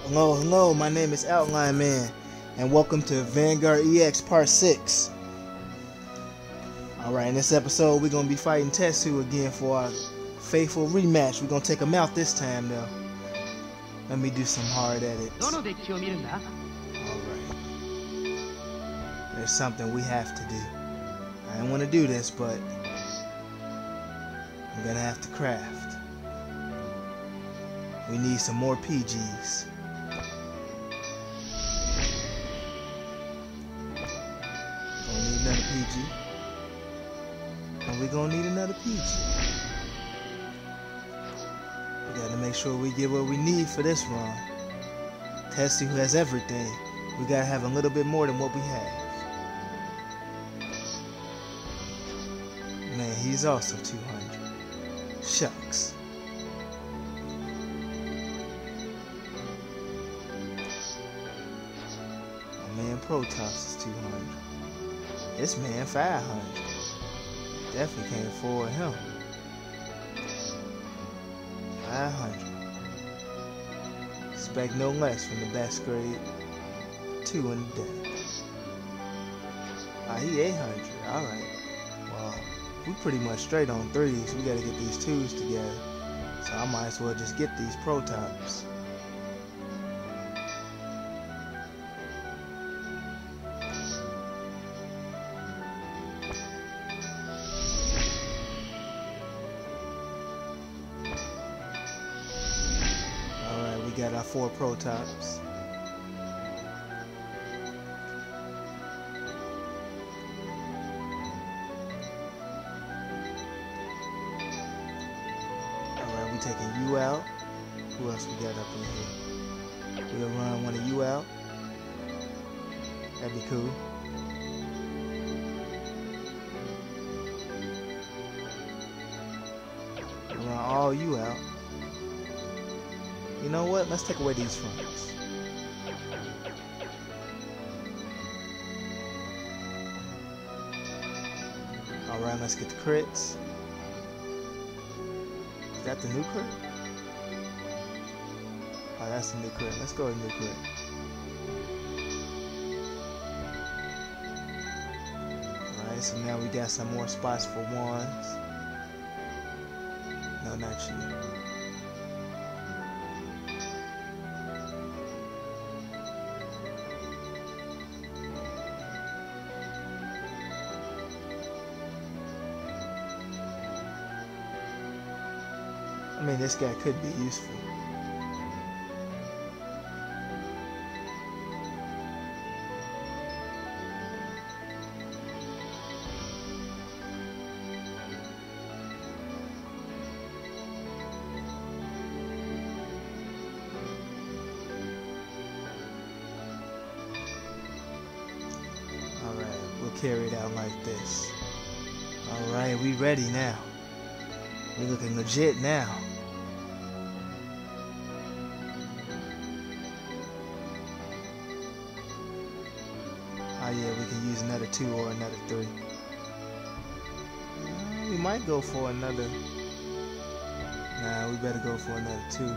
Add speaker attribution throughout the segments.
Speaker 1: Hello, my name is Outline Man, and welcome to Vanguard Ex Part 6. Alright, in this episode, we're going to be fighting Tetsu again for our faithful rematch. We're going to take him out this time, though. Let me do some hard edits. Alright. There's something we have to do. I didn't want to do this, but I'm going to have to craft. We need some more PGs. Gonna need another PG. And we're gonna need another PG. We gotta make sure we get what we need for this run. Tetsu has everything. We gotta have a little bit more than what we have. Man, he's also 200. Shucks. My man Protoss is 200. This man 500. Definitely can't afford him. 500. Expect no less from the best grade 2 in the day. He 800. Alright. Well, we pretty much straight on 3s. We gotta get these 2s together. So I might as well just get these Protoss. We got our 4 Protoss. Alright, we taking you out. Who else we got up in here? We'll run one of you out. That'd be cool. We'll run all you out. You know what? Let's take away these fronts. Alright, let's get the crits. Is that the new crit? Oh, that's the new crit. Let's go with the new crit. Alright, so now we got some more spots for ones. No, not you. I mean, this guy could be useful. Alright, we'll carry it out like this. Alright, we ready now. We're looking legit now. Oh yeah, we can use another 2 or another 3. We might go for another. Nah, we better go for another 2.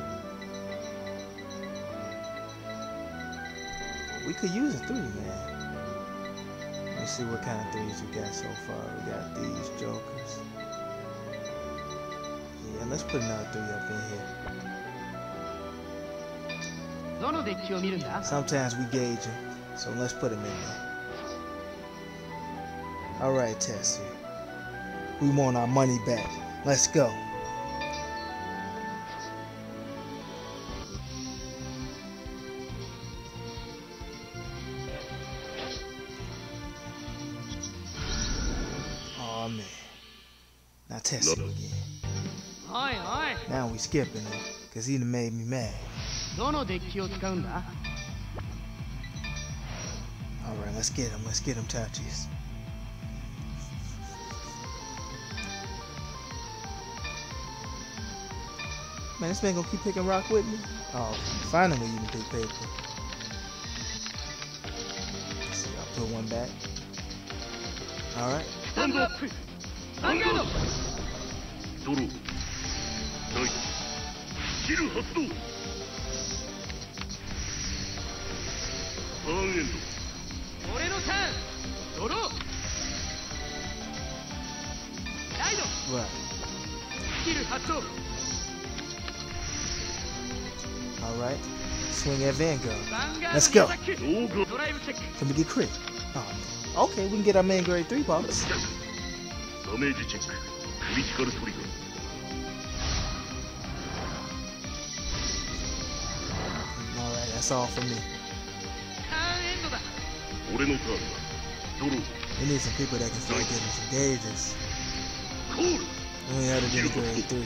Speaker 1: We could use a 3, man. Let me see what kind of 3s we got so far. We got these jokers. Yeah, let's put another 3 up in here. Sometimes we gauge them, so let's put them in there. Alright, Tetsu. We want our money back. Let's go. Oh man. Now Tetsu again. Now we skipping it, cause he done made me mad. Alright, let's get him, Tachicaze. Man, this man gonna keep picking rock with me? Oh, finally you can pick paper. Let's see, I'll put one back. Alright. Right. Alright. Swing at Vanguard. Let's go. Can we get crit? Oh, man. Okay, we can get our main grade 3 box. Alright, that's all for me. We need some people that can start getting some gauges. We ain't had to get a grade 3.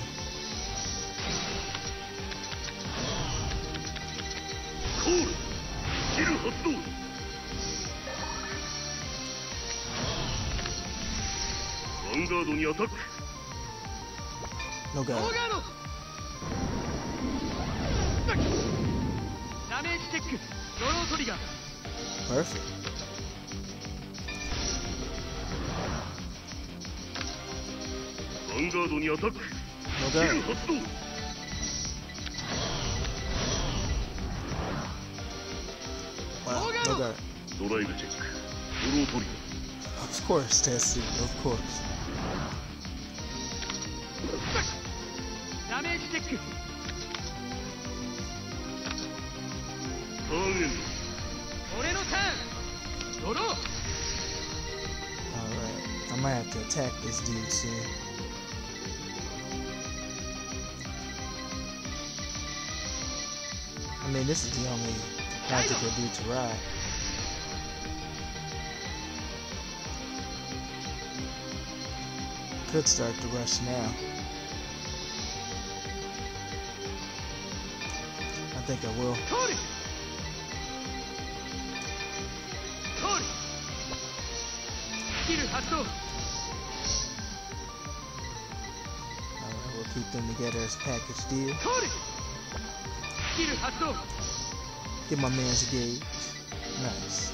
Speaker 1: No god. Perfect. No god. Wow, no god. Of course, Tetsu, of course. Alright, I might have to attack this dude soon. I mean, this is the only magical dude to ride. Could start the rush now. I think I will. Alright, we'll keep them together as package deal. Get my man's gauge. Nice.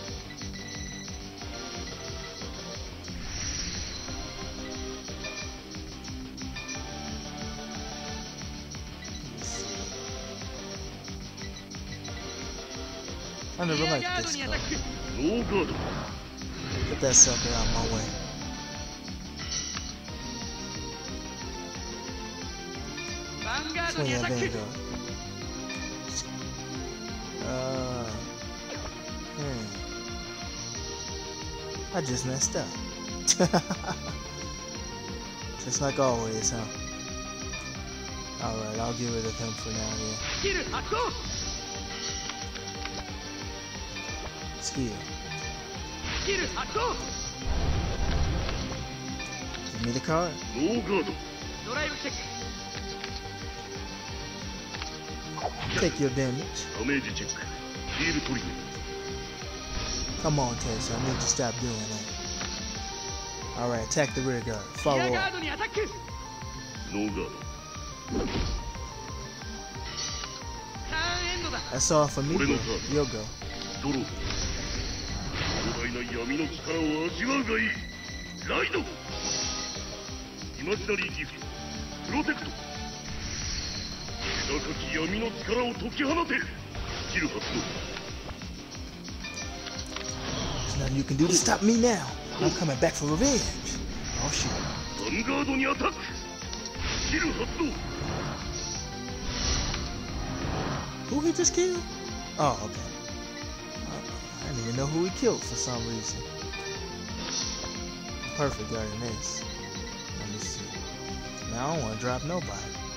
Speaker 1: I never liked this card. Get that sucker out of my way. Swing at Vanguard. I just messed up. Just like always, huh? Alright, I'll get rid of him for now, yeah. Skill. Give me the card. Take your damage. Come on, Tetsu, I need to stop doing that. Alright, attack the rear guard. Follow up. That's all for me, bro. You'll go. There's nothing you can do to stop me now. I'm coming back for revenge. Oh shit. Who he just killed? Oh, okay. I didn't even know who he killed for some reason. Perfect guarding this. Let me see. Now I don't want to drop nobody.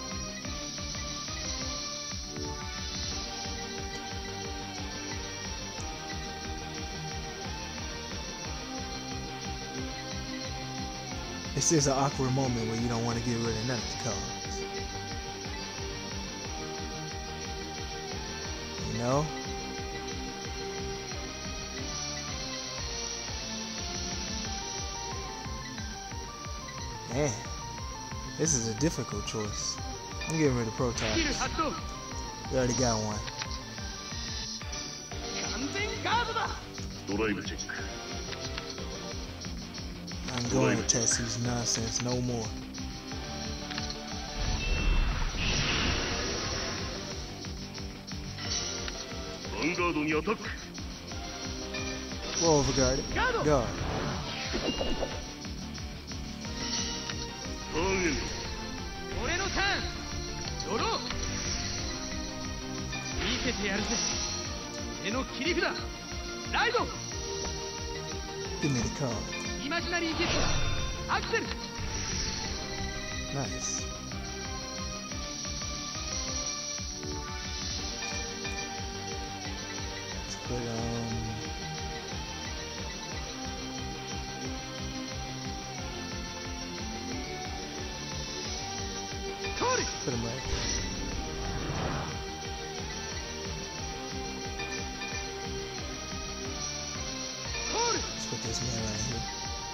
Speaker 1: This is an awkward moment where you don't want to get rid of none of the cards. You know? Man, this is a difficult choice. I'm getting rid of Prototypes. We already got one. I'm going to test these nonsense no more. We'll overguard it. Guard. Give me the card. Nice. Let's put put him right there. Let's put this man right here.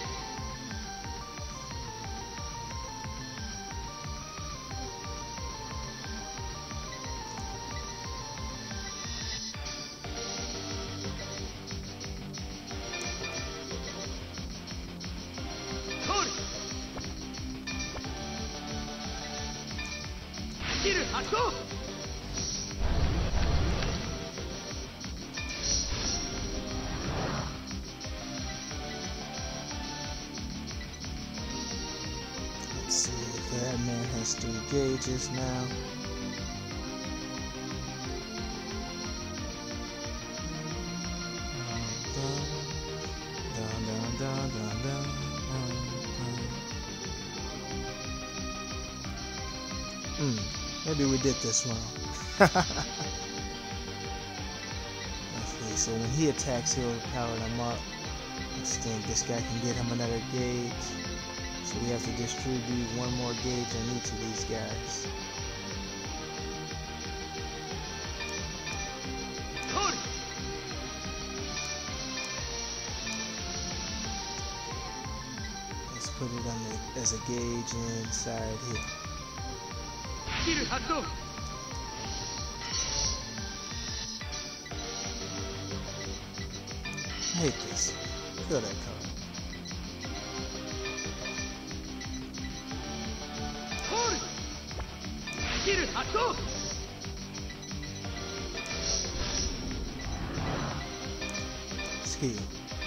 Speaker 1: Let's see, that man has 3 gauges now. Maybe we did this wrong. Okay, so when he attacks, he'll power them up. Let's think this guy can get him another gauge. So we have to distribute 1 more gauge on each of these guys. Let's put it on as a gauge inside here. I hate this. Feel that card. Skill.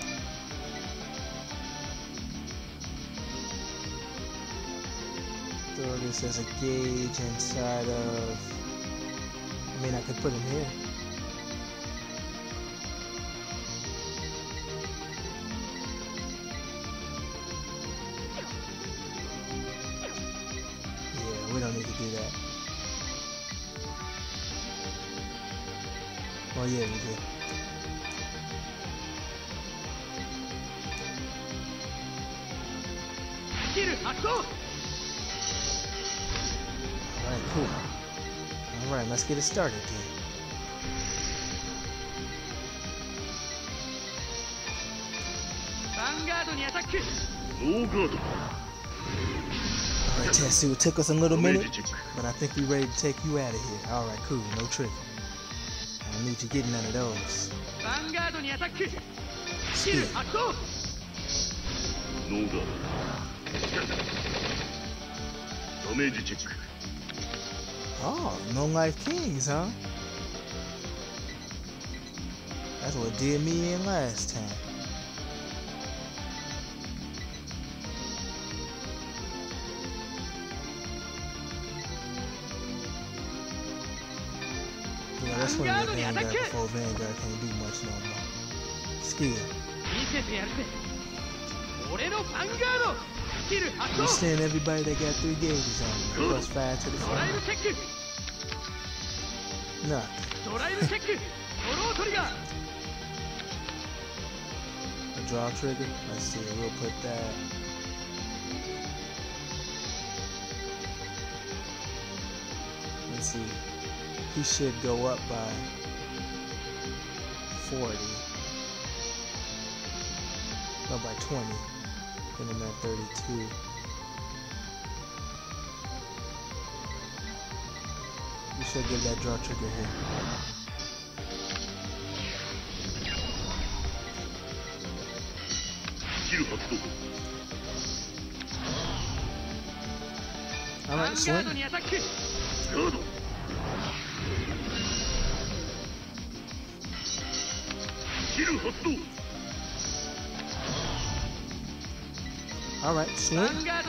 Speaker 1: Throw this as a gauge inside of. I mean, I could put him here. We don't need to do that. Oh yeah, we do. Alright, cool. Alright, let's get it started then. Alright, Tetsu, it took us a little minute, but I think we're ready to take you out of here. Alright, cool, no tricking. I don't need you getting none of those. Speed. Oh, no life kings, huh? That's what did me in last time. Yeah, that's when the Vanguard before Vanguard can't do much no more. Skill. You stand everybody that got 3 gauges on you. Plus 5 to the front. Nothing. A draw trigger. Let's see. We'll put that. Let's see. He should go up by 40. No, by 20. Put him at 32. We should give that draw trigger here. Alright, swing. Alright, swing.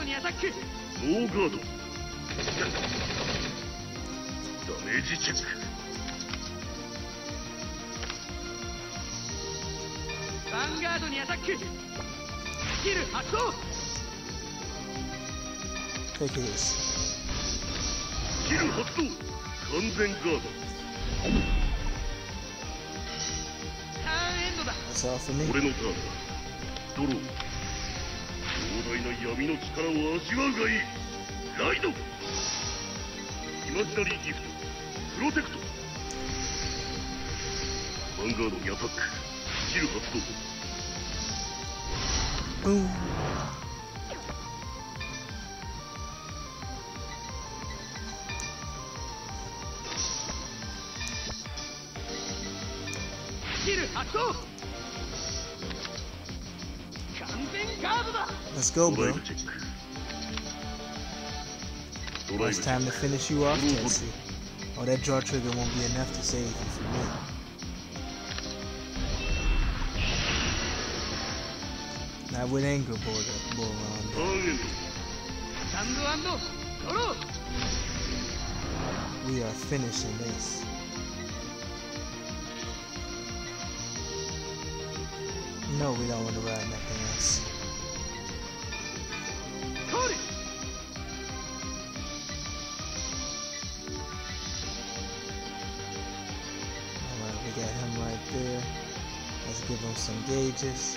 Speaker 1: Take his. That's all for me. Boom. Let's go, bro. Well, it's time to finish you off, Tetsu. Oh, that draw trigger won't be enough to save you from me. Not with anger, bull on. We are finishing this. No, we don't want to ride nothing else. Alright, we got him right there. Let's give him some gauges.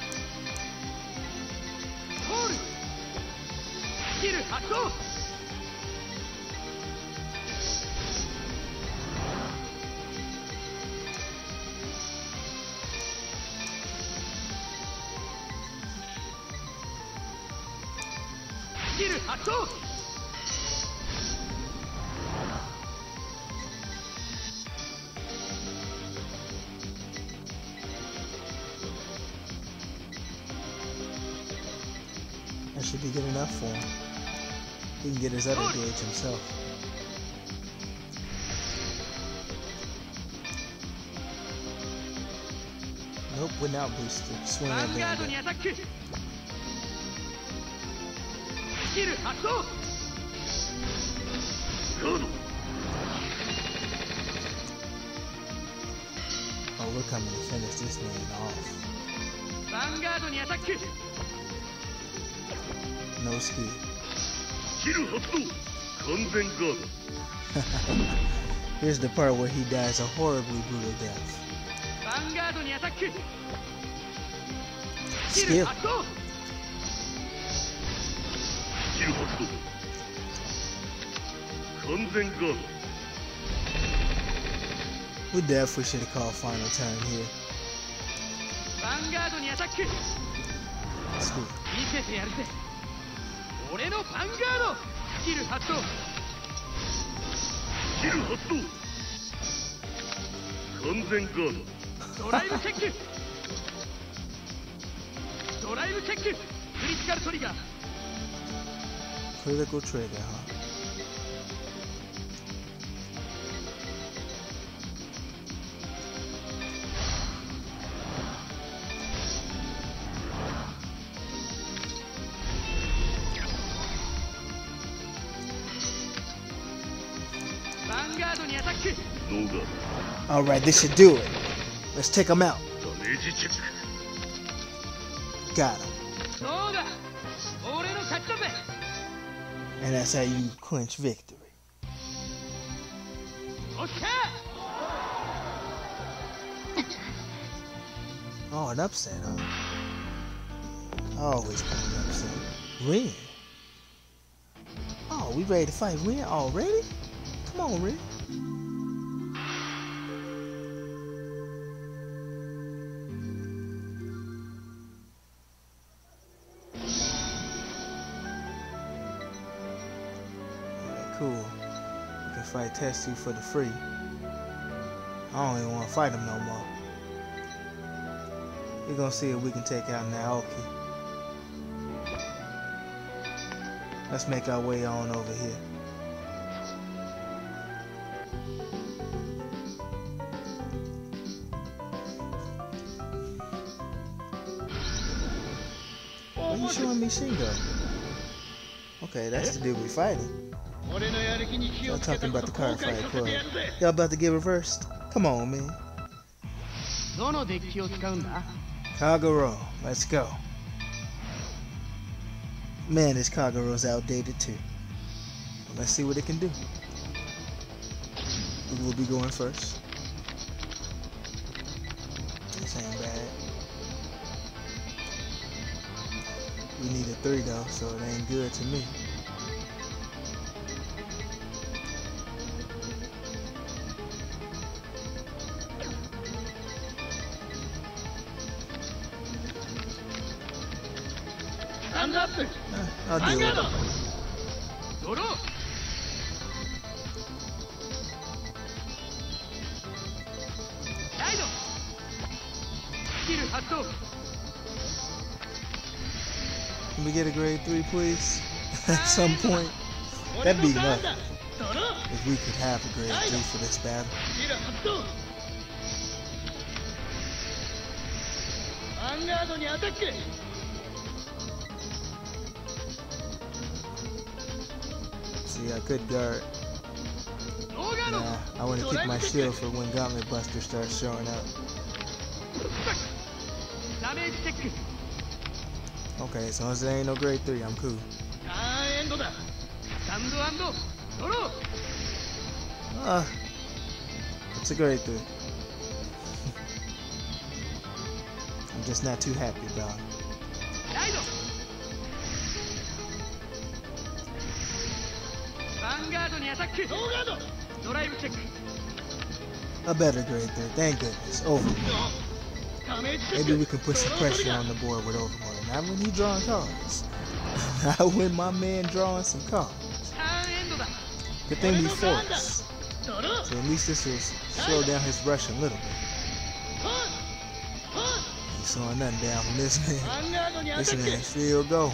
Speaker 1: That should be good enough for him. He can get his other gauge himself. Nope, without boosted. Swing at Vanguard. Oh, we're coming to finish this man off. No speed. Here's the part where he dies a horribly brutal death. Skill. We definitely should have called final turn here. Skill. Critical trigger, huh? Alright, this should do it. Let's take him out. Got him. And that's how you clinch victory. Oh, an upset, huh? Always put an upset. Rin. Oh, we ready to fight Rin already? Come on, Rin. Cool. We can fight Tetsu for the free. I don't even want to fight him no more. We're gonna see if we can take out Naoki. Let's make our way on over here. Why are you showing me Shingo? Okay, that's the dude we fighting. Y'all talking about the card fight club. Y'all about to get reversed? Come on, man. Kagero, let's go. Man, this Kagero's outdated too. Let's see what it can do. We will be going first. This ain't bad. We need a 3 though, so it ain't good to me. I'll deal with it. Can we get a grade 3, please? At some point. That'd be lovely. If we could have a grade 3 for this battle. See, I could guard. Nah, I want to keep my shield for when Gauntlet Buster starts showing up. Okay, as long as there ain't no grade 3, I'm cool. It's a grade 3. I'm just not too happy about it. A better grade 3, thank goodness. Overlord. Maybe we can put some pressure on the board with Overlord. Not when he drawing cards. Not when my man drawing some cards. Good thing we forced. So at least this will slow down his rush a little bit. Ain't slowing nothing down from this man. This man's still going.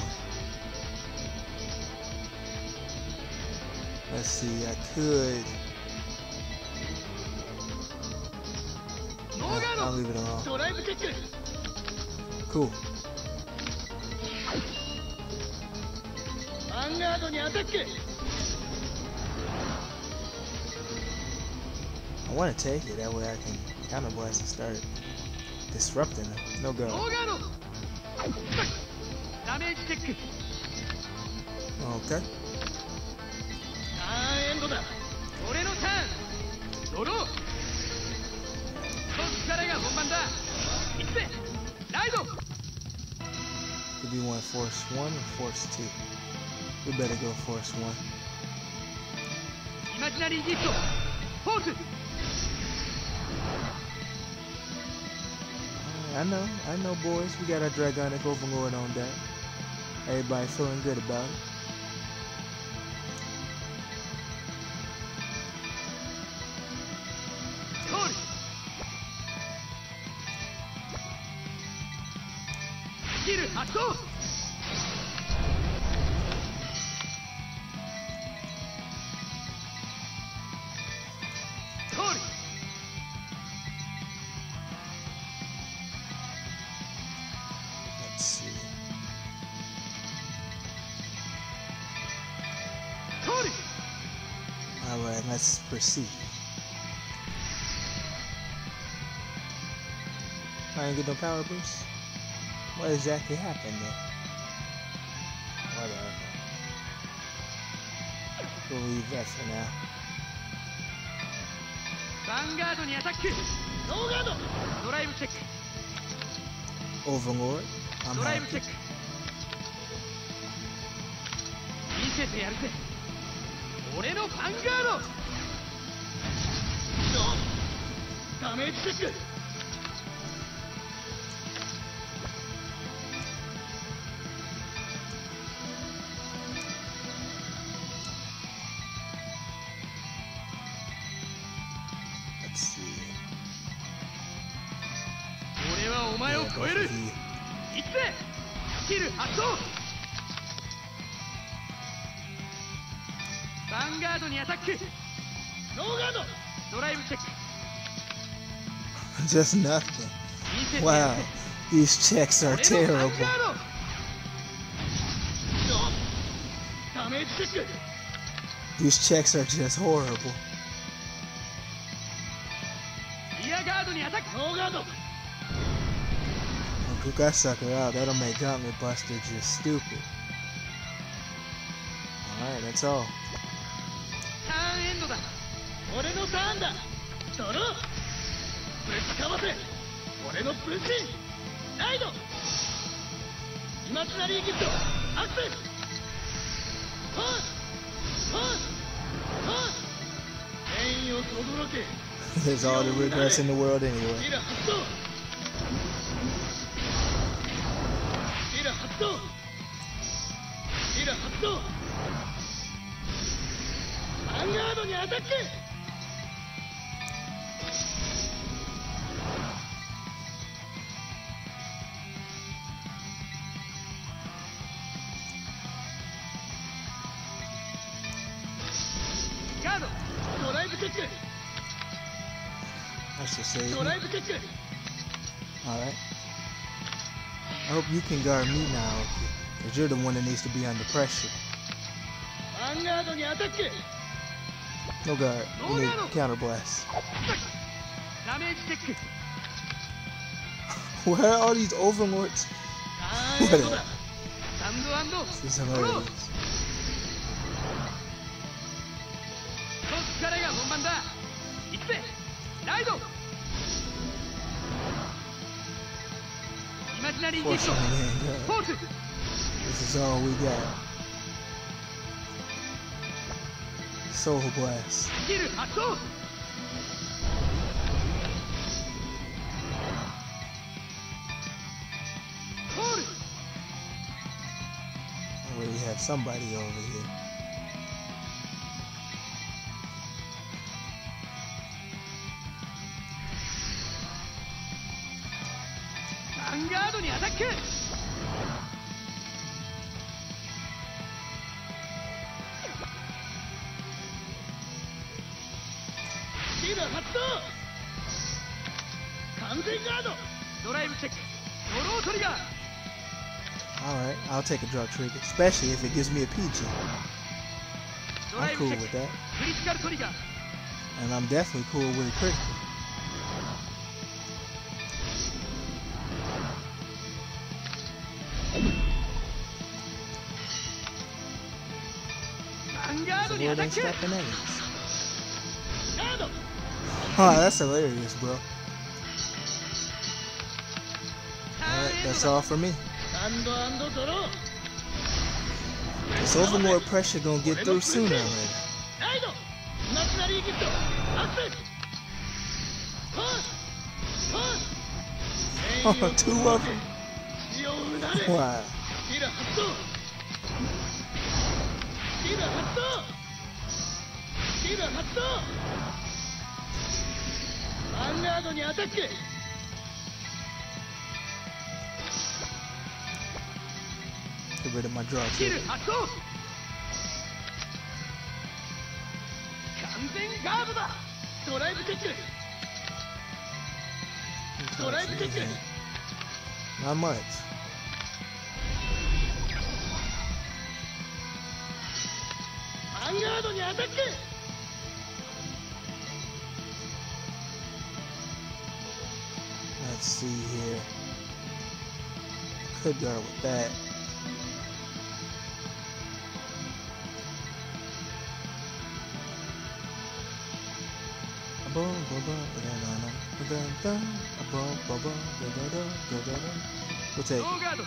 Speaker 1: Let's see, I could. I'll leave it alone. Cool. I want to take it, that way I can counter blast and start disrupting him. No go. Okay. Could be one force 1 or force 2. We better go force 1. I know boys, we got our Dragonic Overlord on deck. Everybody feeling good about it. Let's see. Alright, let's proceed. I ain't get no power boost. What exactly happened there? Whatever. We'll leave that for now. Overlord, I'm happy. Let's see. Just nothing. Wow, these checks are terrible. These checks are just horrible. And cook that sucker out. That'll make Gauntlet Buster just stupid. Alright, that's all. There's all the regrets in the world anyway. I should say. Alright. I hope you can guard me now, because you're the one that needs to be under pressure. No guard. You need counter blast. Where are all these overlords? Whatever. This is hilarious. This is all we got. Soul Blast. I already have somebody over here. Alright, I'll take a draw trigger, especially if it gives me a PG. I'm cool with that. And I'm definitely cool with a critical. The world ain't stopping enemies. Oh, that's hilarious, bro. Alright, that's all for me. This overlord pressure gonna get through sooner or later. Oh, two of them. Wow. Get rid of my draw trigger. Not much. Let's see here. Could guard with that. We'll take it.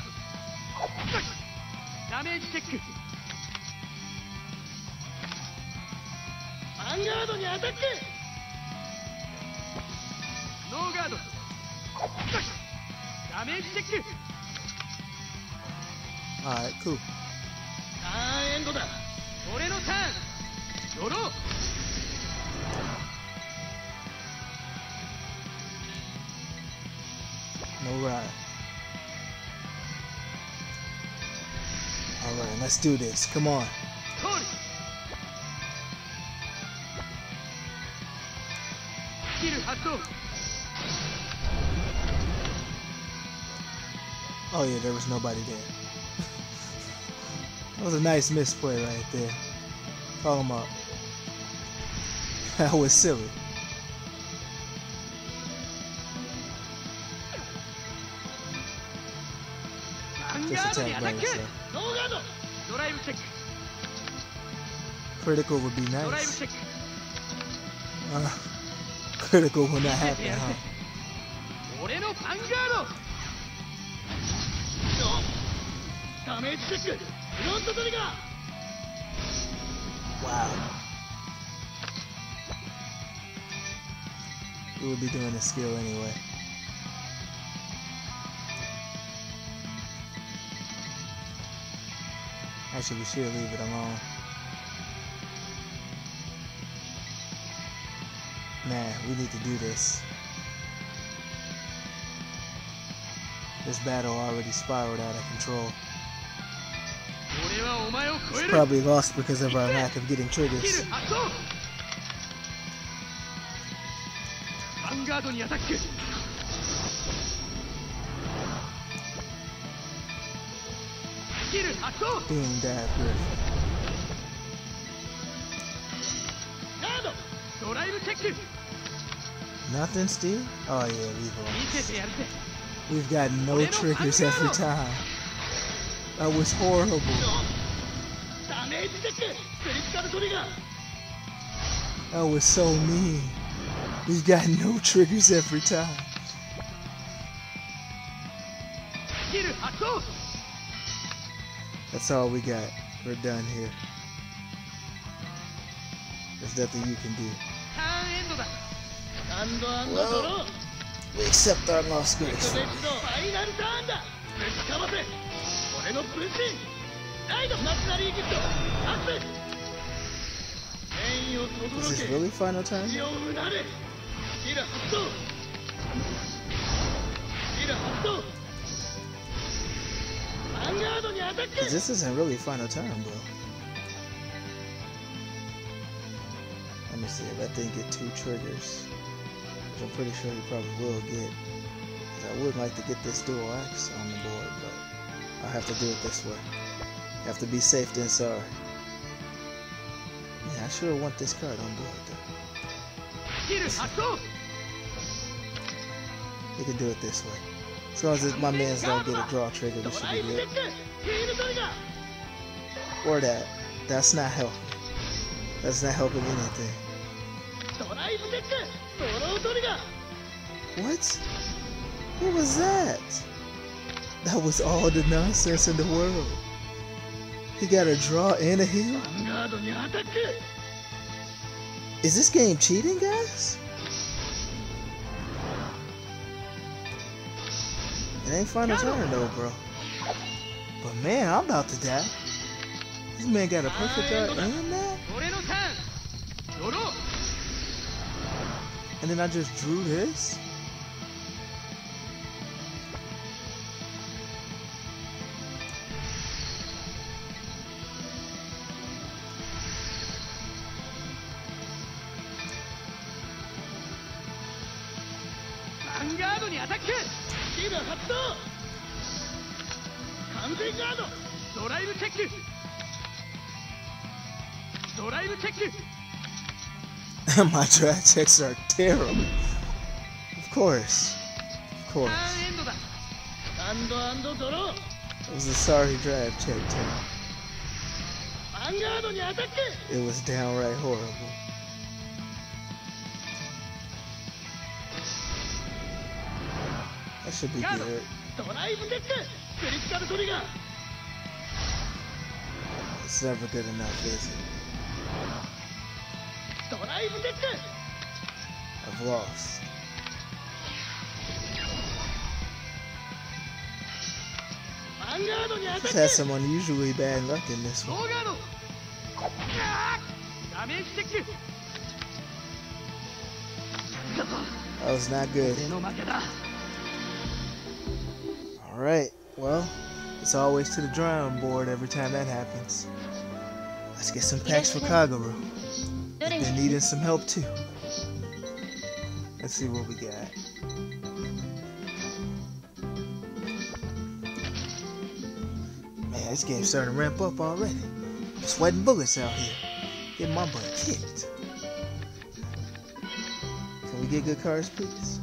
Speaker 1: Alright, cool. No ride. Alright, let's do this. Come on. Oh yeah, there was nobody there. That was a nice misplay right there. Call him up. That was silly. Just attack by yourself. Critical would be nice. Critical will not happen, huh? Wow. We would be doing this skill anyway. Actually, we should leave it alone. Nah, we need to do this. This battle already spiraled out of control. It's probably lost because of our lack of getting triggers. Being that good. Nothing, Steve? Oh yeah, we've got no triggers every time. That was horrible. That was so mean. We've got no triggers every time. That's all we got. We're done here. There's nothing you can do. Well, we accept our loss gracefully. Is this really final time? Cause this isn't really final time, bro. Let me see if that thing get 2 triggers, which I'm pretty sure he probably will get. Cause I would like to get this dual axe on the board, but I'll have to do it this way. Have to be safe than sorry. Yeah, I sure want this card on board though. We can do it this way. As long as my mans don't get a draw trigger, we should be good. Or that. That's not helping. That's not helping anything. What? What was that? That was all the nonsense in the world. He got a draw and a heal? Is this game cheating, guys? It ain't final turn though, bro. But man, I'm about to die. This man got a perfect guard and that? And then I just drew this? My draft checks are terrible. Of course. Of course. It was a sorry draft check, Tim. It was downright horrible. That should be good. It's never good enough, is it? I've lost. Just had some unusually bad luck in this one. That was not good. Alright, well, it's always to the drawing board every time that happens. Let's get some packs for Kagero. They've been needing some help too. Let's see what we got. Man, this game's starting to ramp up already. Sweating bullets out here. Get my butt kicked. Can we get good cards, please?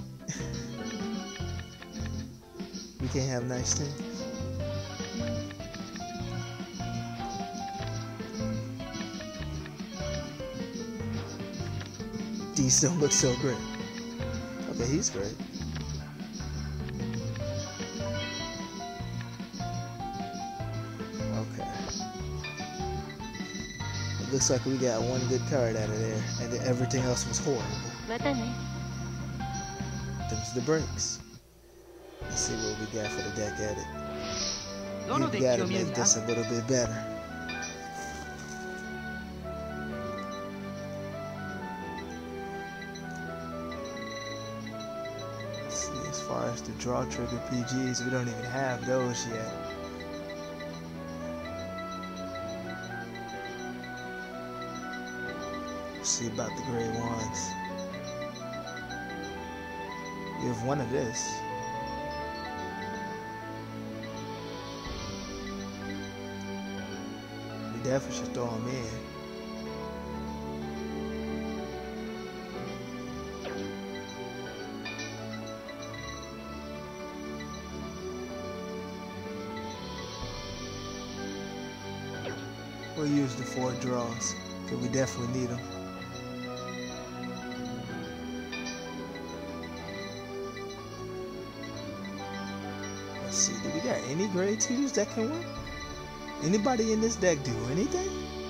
Speaker 1: We can't have nice things. These don't look so great. Okay, he's great. Okay. It looks like we got one good card out of there, and everything else was horrible. Them's the breaks. Let's see what we got for the deck edit. We gotta make this a little bit better. Let's see, as far as the draw trigger PGs, we don't even have those yet. Let's see about the gray ones. We have one of this. We definitely should throw them in. We'll use the 4 draws, because we definitely need them. Let's see, do we got any grade 2s that can win? Anybody in this deck do anything?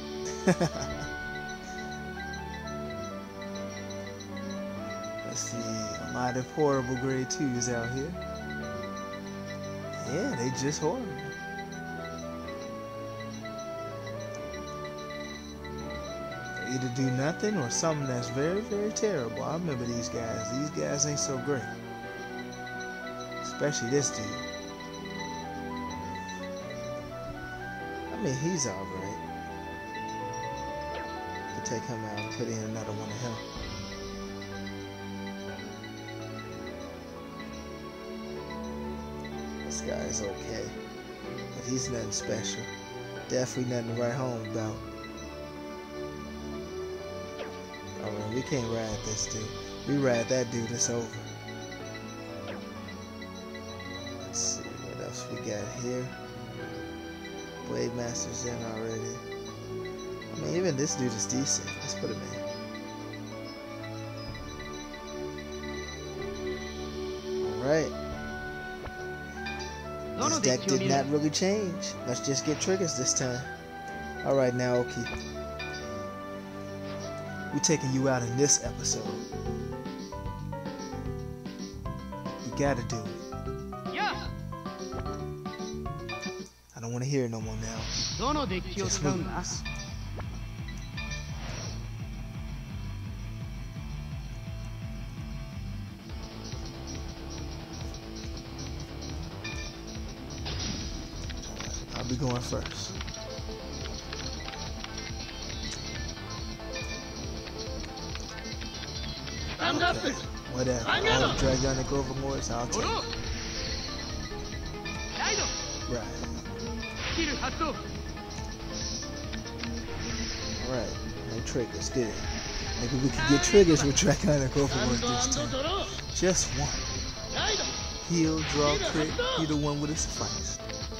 Speaker 1: Let's see, a lot of horrible grade 2s out here. Yeah, they just horrible. They either do nothing or something that's very, very terrible. I remember these guys. These guys ain't so great. Especially this dude. I mean, he's alright. Could take him out and put in another one of him. This guy is okay. But he's nothing special. Definitely nothing to write home about. Alright, we can't ride this dude. We ride that dude, it's over. Let's see what else we got here. Blade Master's in already. I mean, even this dude is decent. Let's put him in. Alright. This deck did not really change. Let's just get triggers this time. Alright, Naoki. We're taking you out in this episode. You gotta do it. I don't want to hear it no more now. Just moves. I'll be going first. Okay. Whatever. All the Dragonic Overlords, I'll take it. Right. Alright, no triggers, good. Maybe we can get triggers with Dragonic Overlord this time. Just one. Heal, draw, crit, either one would have sufficed.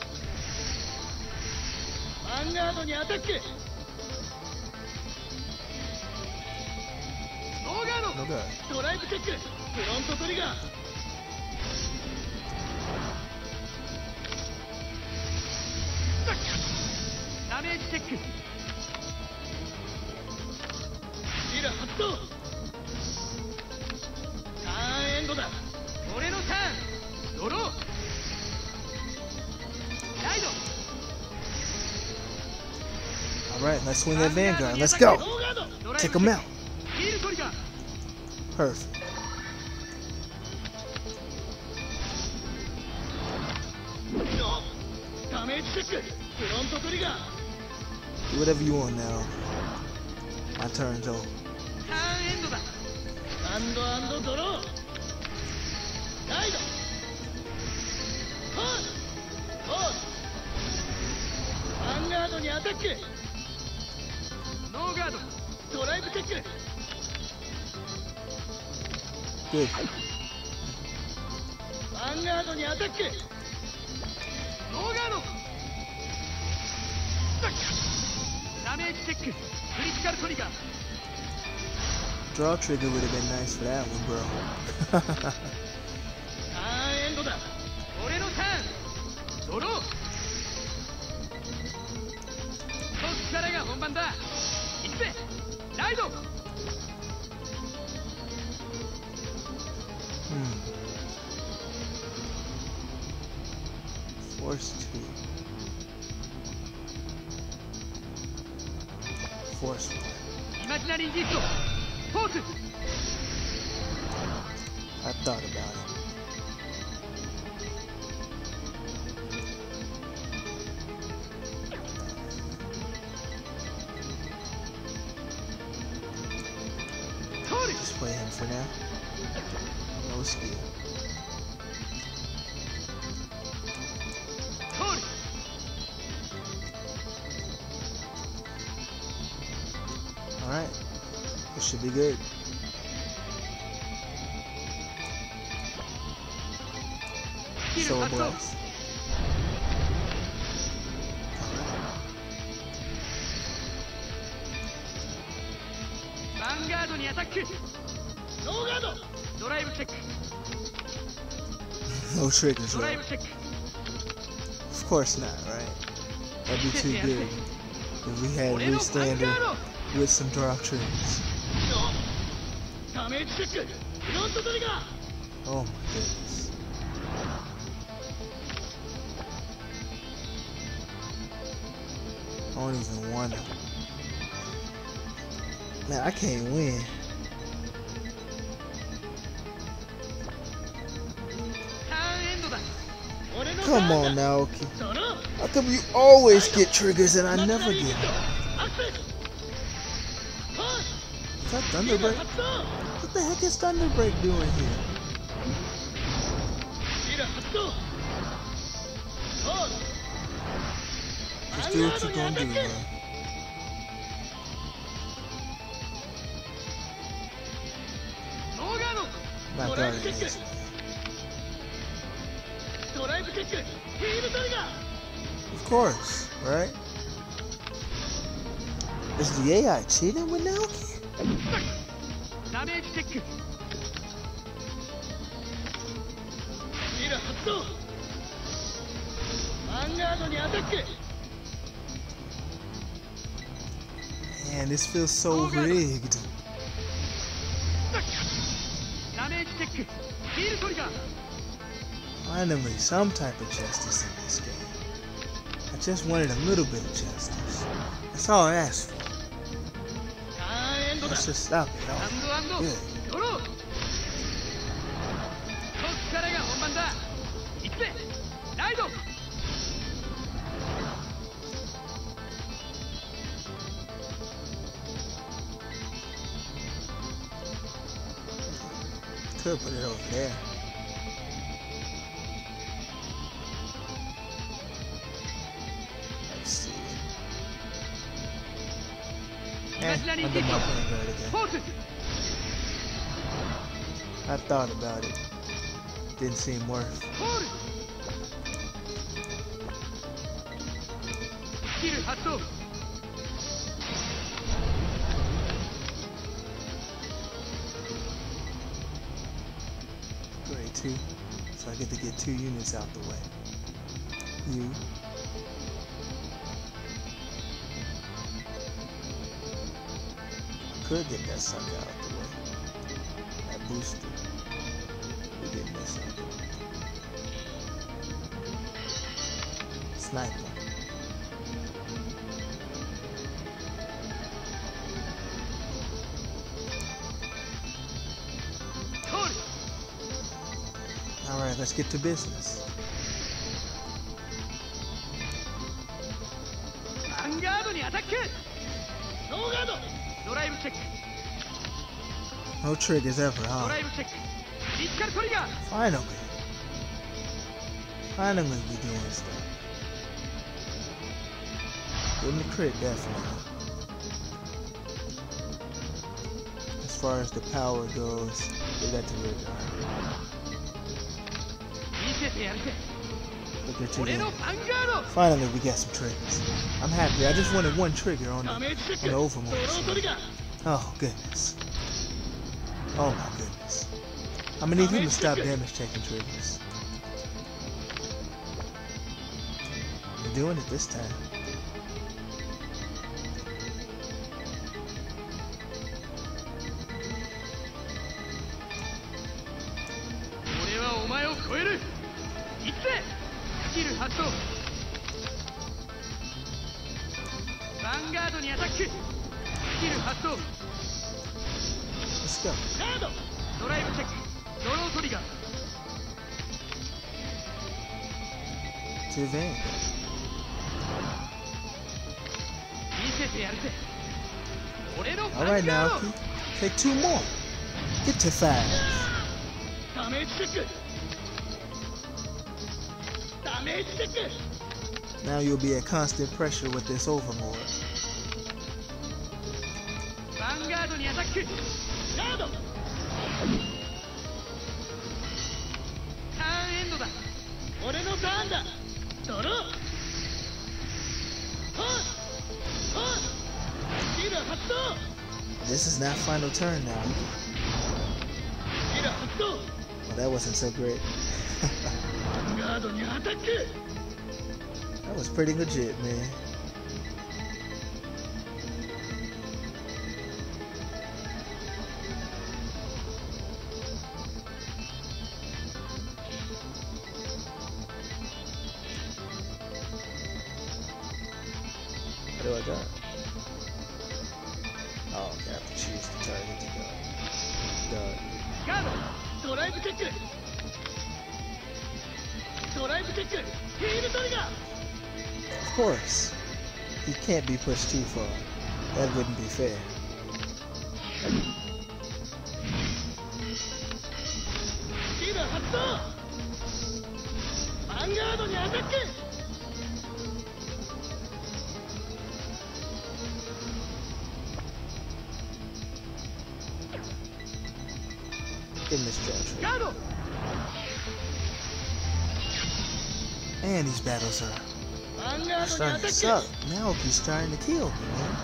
Speaker 1: No god. Alright, let's swing that Vanguard. Let's go. Take him out. Perfect. Do whatever you want now. My turn's over. Good. Draw trigger would have been nice for that one, bro. Force 2. Force 1. I thought about it. Just play him for now. No skill. Alright. This should be good. Soul Blast.
Speaker 2: Vanguard attack.
Speaker 1: No triggers, right? Of course not, right? That'd be too good if we had a standard with some draw triggers. Oh my goodness. I don't even wanna. Man, I can't win. Come on, Naoki. How come you always get triggers and I never get them? Is that Thunderbreak? What the heck is Thunderbreak doing here? Just do what you gonna do, man. My God, it is. Of course, right? Is the AI cheating with Naoki? Man, this feels so rigged. Finally, some type of justice in this game. I just wanted a little bit of justice. That's all I asked for. Let's just stop it. Oh, good. Could put it over there. Let's see. Under my Vanguard again. I thought about it. Didn't seem worth. Grade 2. So I get to get 2 units out the way. You. Could get that sucker out the way. That booster. We're getting this out the way. Sniper. Alright, let's get to business.
Speaker 2: Vanguard attack.
Speaker 1: No triggers ever, huh? Finally. Finally we doing stuff. Getting the crit, definitely. far as the power goes, give that to Red Guard. Look at you there. Finally, we got some triggers. I'm happy. I just wanted one trigger on the overmode. Oh, goodness. Oh, my goodness. I'm gonna need him to stop damage taking triggers. I'm doing it this time.
Speaker 2: Vanguard Ex.
Speaker 1: Let's go. To Vanguard. Alright, Naoki. Take 2 more. Get to 5. Now you'll be at constant pressure with this overlord.
Speaker 2: Vanguard Ex.
Speaker 1: This is not final turn now. Well, that wasn't so great. That was pretty legit, man. What do I got? Oh, okay, I have to choose the target to go. Done. Of course. He can't be pushed too far. That wouldn't be fair. Give him this judge. And these battles are starting to suck. Naoki's starting to kill me, man.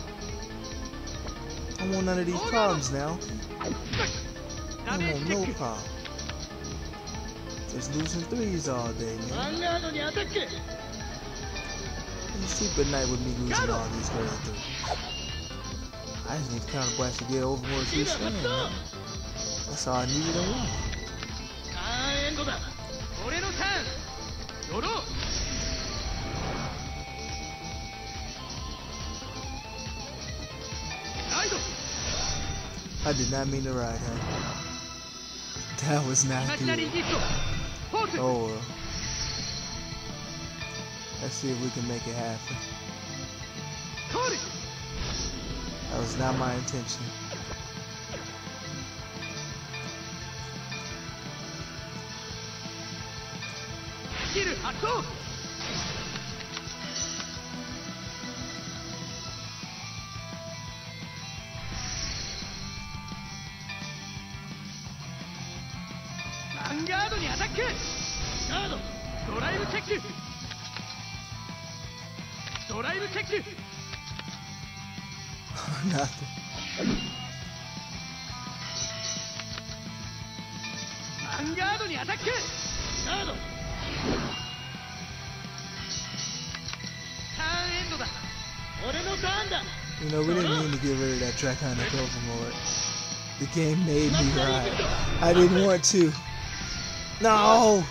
Speaker 1: I don't want none of these problems now. I don't want no problem. Just losing 3s all day, man. You sleep at night with me losing all these grade 3s. I just need to counter blast to get overboard 3 stand, man. That's all I needed and wanted. I did not mean to ride him. That was not good. Oh well. Let's see if we can make it happen. That was not my intention.
Speaker 2: Vanguard Ex. Drive check. Drive check.
Speaker 1: Nothing.
Speaker 2: Vanguard Ex.
Speaker 1: You know, we didn't mean to get rid of that Draconic Overlord. The game made me ride. I didn't want to. No!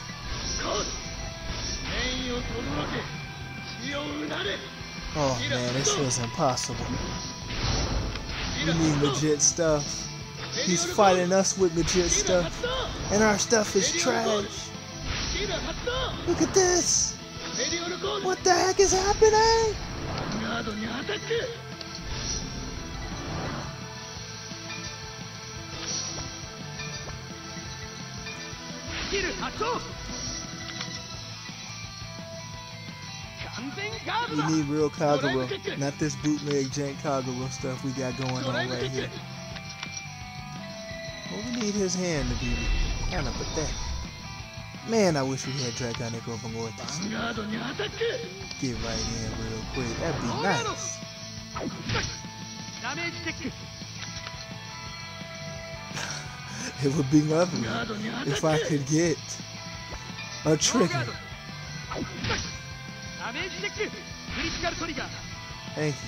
Speaker 1: Oh man, this was impossible. We need legit stuff. He's fighting us with legit stuff. And our stuff is trash. Look at this! What the heck is happening? We need real kagero, not this bootleg jank kagero stuff we got going on right here. We need his hand to be kind of pathetic. Man, I wish we had Dragonic over Mortis. Get right in real quick. That'd be nice.
Speaker 2: ダメージチェック
Speaker 1: It would be lovely if I could get a trigger.
Speaker 2: ダメージチェッククリティカルトリガー
Speaker 1: Thank you.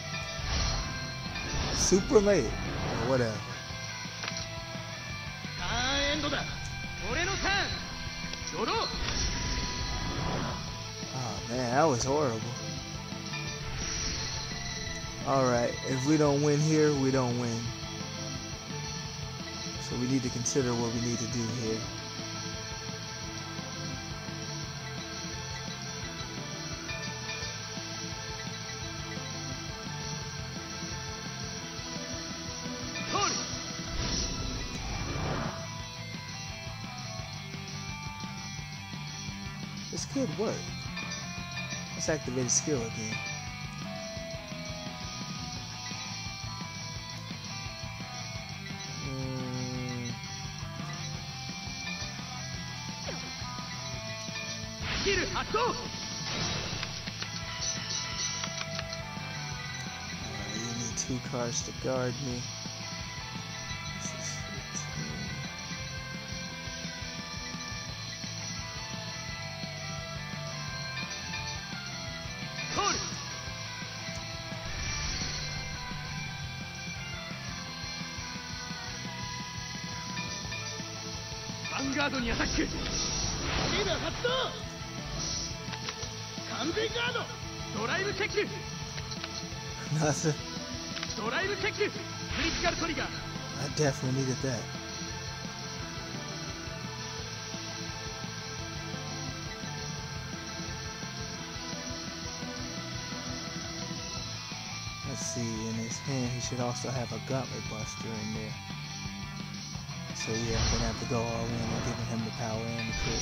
Speaker 1: Super late or whatever.
Speaker 2: ターンエンドだ俺のターンドロー
Speaker 1: Oh man, that was horrible. Alright, if we don't win here, we don't win. So we need to consider what we need to do here. This could work. Let's activate his skill again.
Speaker 2: Alright,
Speaker 1: you need 2 cards to guard me. This is
Speaker 2: 15 Vanguard にアタックリーダー発動完全ガードドライブチェック
Speaker 1: Nothing.
Speaker 2: ドライブチェッククリティカルトリガー
Speaker 1: I definitely needed that. Let's see, in his hand he should also have a Gauntlet Buster in there. So yeah, I'm gonna have to go all in on giving him the power and the crit.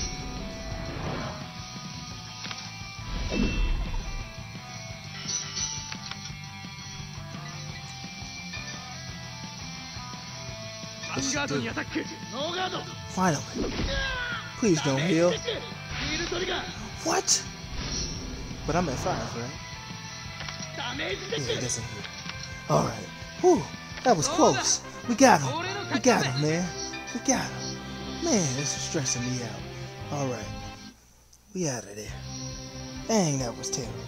Speaker 2: Vanguard にアタックノーガード
Speaker 1: Finally. Please don't heal.
Speaker 2: ヒールトリガー
Speaker 1: What? But I'm at 5, right?
Speaker 2: ダメージチェ
Speaker 1: Yeah,
Speaker 2: ッ
Speaker 1: it
Speaker 2: ク
Speaker 1: doesn't heal. Alright. Whew. That was close. We got him. We got him, man. We got him. Man, this is stressing me out. Alright. We out of there. Dang, that was terrible.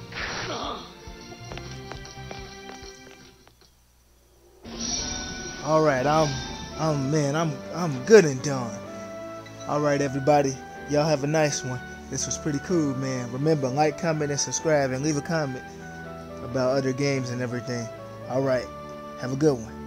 Speaker 1: Alright, I'm good and done. Alright, everybody. Y'all have a nice one. This was pretty cool, man. Remember, like, comment, and subscribe, and leave a comment about other games and everything. Alright. Have a good one.